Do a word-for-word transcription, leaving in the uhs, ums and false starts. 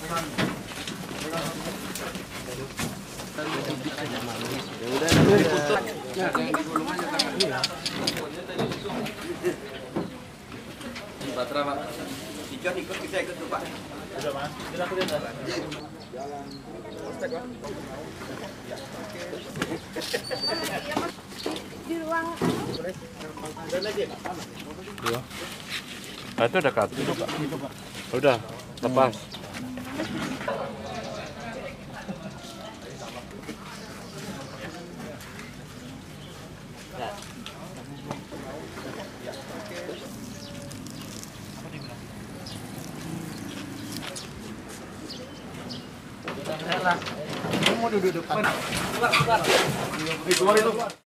Batra, Pak. Ikut ikut bisa ikut tuh, Pak. Udah, Mas. Kita aku lihat. Jalan prospek, Pak. Di ruang Dan lagi. Dua. Nah, itu ada kartu itu, Pak. Udah, lepas. Kamu mau duduk depan. Keluar, keluar. Keluar itu.